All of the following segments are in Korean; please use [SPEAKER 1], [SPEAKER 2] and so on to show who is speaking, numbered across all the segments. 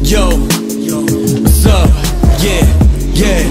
[SPEAKER 1] Yo, what's up? Yeah, yeah.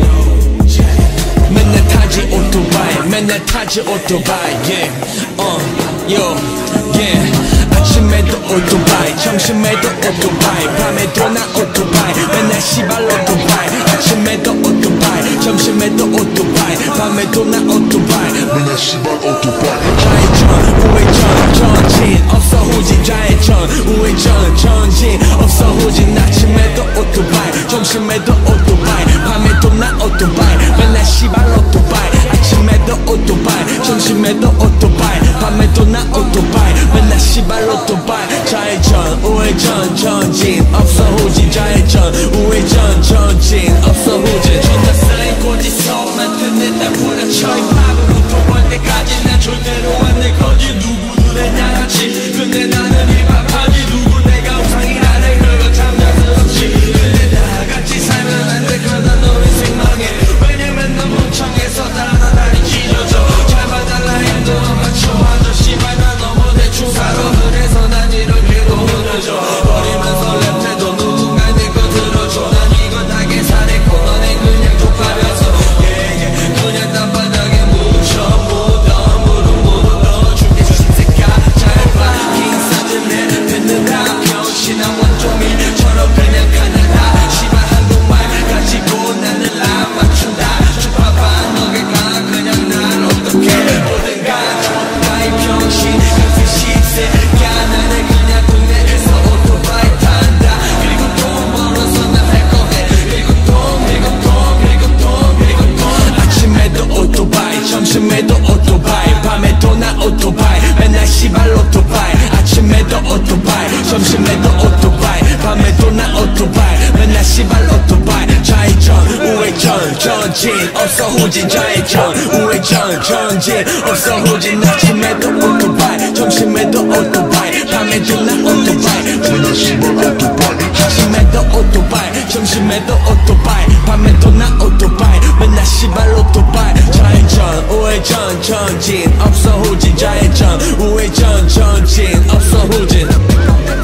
[SPEAKER 1] 맨날 타지 오토바이, 맨날 타지 오토바이. Yeah, yo, yeah. 아침에도 오토바이, 점심에도 오토바이, 밤에도 나 오토바이. 맨날 시발 오토바이. 아침에도 오토바이, 점심에도 오토바이, 밤에도 나 오토바이. 맨날 시발 오토바이. 좌회전, 우회전, 전진 없어 후진. 좌회전, 우회전, 전진 없어 후진. 아침에도 오토바이, 점심에도 오토바이, 밤에도 나 오토바이. 맨날 시발 오토바이. 아침에도 오토바이, 점심에도 오토바이, 밤에도 나 오토바이. 맨날 시발 오토바이. 좌회전, 우회전, 전진 없어 후진. 좌회전, 우회전, 전진 없어 후진. 존나 쌓인 고지서만 듣는다 보라쳐. 이 팝으로 돌아올 때까지 난 절대로 안 될 거지. 누구도 내 양아치. 근데 나는 힙합하지. 누구 내가 우상이라네. 그거 참 자스럽지. 근데 다 같이 살면 안 될 거다. 너 인생 망해. 왜냐면 넌 멍청해서 다 하나다리 찢어져. 잘 봐달라 해도 맞춰와줘. 씨발 나 너무 대충 살아. 그래서 난 이렇게도 흐려져. 버리면서 랩해도 누군가 내 거 들어줘. 난 이거 다 계산했고 너네 그냥 족하면서 그냥 땅바닥에 묻어 묻어 죽겠어 신세가. 잘봐 긴 사진에 듣는다 병신한 원종일처럼 그냥 가는다. 씨발 한국말 가지고 나는 안 맞춘다. 주파봐 너게 가 그냥 날 어떻게 보든가. 족바이 병신 같은 시세야. 나는 그냥 동네에서 오토바이 탄다. 그리고 돈 벌어서 난 할 거해. 그리고 돈 아침에도 오토바이, 점심에도 오토바이, 밤에도 나 오토바이. 맨날 시발 오토바이. 아침에도 오토바이, 점심에도 오토바이, 밤에도 나 오토바이. 맨날 시발 오토바이. 좌회전, 우회전, 전진 없어 후진. 좌회전, 우회전, 전진 없어 후진. 아침에도 오토바이, 점심에도 오토바이, 밤에도 나 오토바이. 맨날 시발 오토바이. 아침에도 오토바이, 점심에도 오토바이, 밤에도 나 오토바이. 맨날 시발 오토바이. 좌회전, 우회전, 전진 없어 후진. 좌회전, 우회전, 전진 없어 후진.